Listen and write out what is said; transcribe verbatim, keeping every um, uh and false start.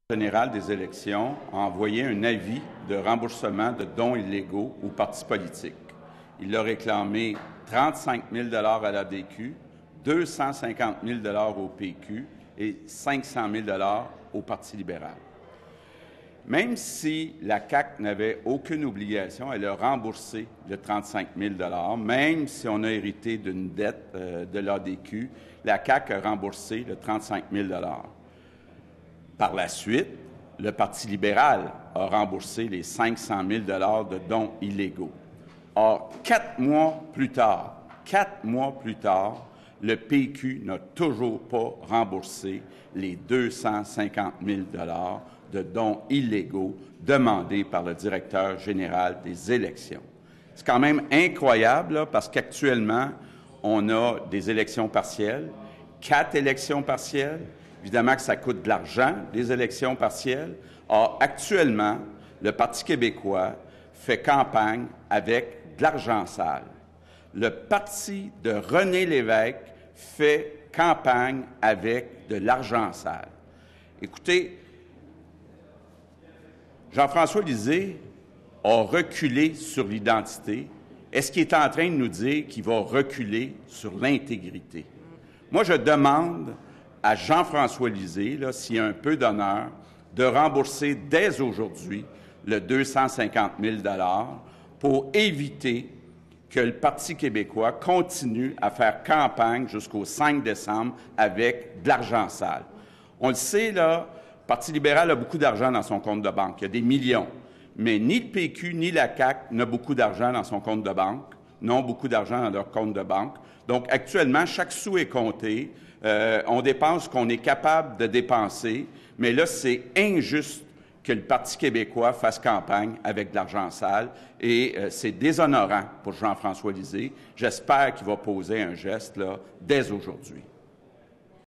général des élections a envoyé un avis de remboursement de dons illégaux aux partis politiques. Il a réclamé trente-cinq mille dollars à l'A D Q, deux cent cinquante mille dollars au P Q et cinq cent mille dollars au Parti libéral. Même si la C A Q n'avait aucune obligation, elle a remboursé le trente-cinq mille dollars, même si on a hérité d'une dette euh, de l'A D Q, la C A Q a remboursé le trente-cinq mille dollars. Par la suite, le Parti libéral a remboursé les cinq cent mille dollars de dons illégaux. Or, quatre mois plus tard, quatre mois plus tard, le P Q n'a toujours pas remboursé les deux cent cinquante mille dollars de dons illégaux demandés par le directeur général des élections. C'est quand même incroyable, là, parce qu'actuellement, on a des élections partielles, quatre élections partielles. Évidemment que ça coûte de l'argent, les élections partielles. Or, actuellement, le Parti québécois fait campagne avec de l'argent sale. Le parti de René Lévesque fait campagne avec de l'argent sale. Écoutez, Jean-François Lisée a reculé sur l'identité. Est-ce qu'il est en train de nous dire qu'il va reculer sur l'intégrité? Moi, je demande à Jean-François Lisée, là, s'il y a un peu d'honneur, de rembourser dès aujourd'hui le deux cent cinquante mille dollars pour éviter que le Parti québécois continue à faire campagne jusqu'au cinq décembre avec de l'argent sale. On le sait, là, le Parti libéral a beaucoup d'argent dans son compte de banque. Il y a des millions. Mais ni le P Q ni la C A Q n'ont beaucoup d'argent dans son compte de banque, n'ont beaucoup d'argent dans leur compte de banque. Donc, actuellement, chaque sou est compté. Euh, on dépense ce qu'on est capable de dépenser, mais là, c'est injuste que le Parti québécois fasse campagne avec de l'argent sale et euh, c'est déshonorant pour Jean-François Lisée. J'espère qu'il va poser un geste là, dès aujourd'hui.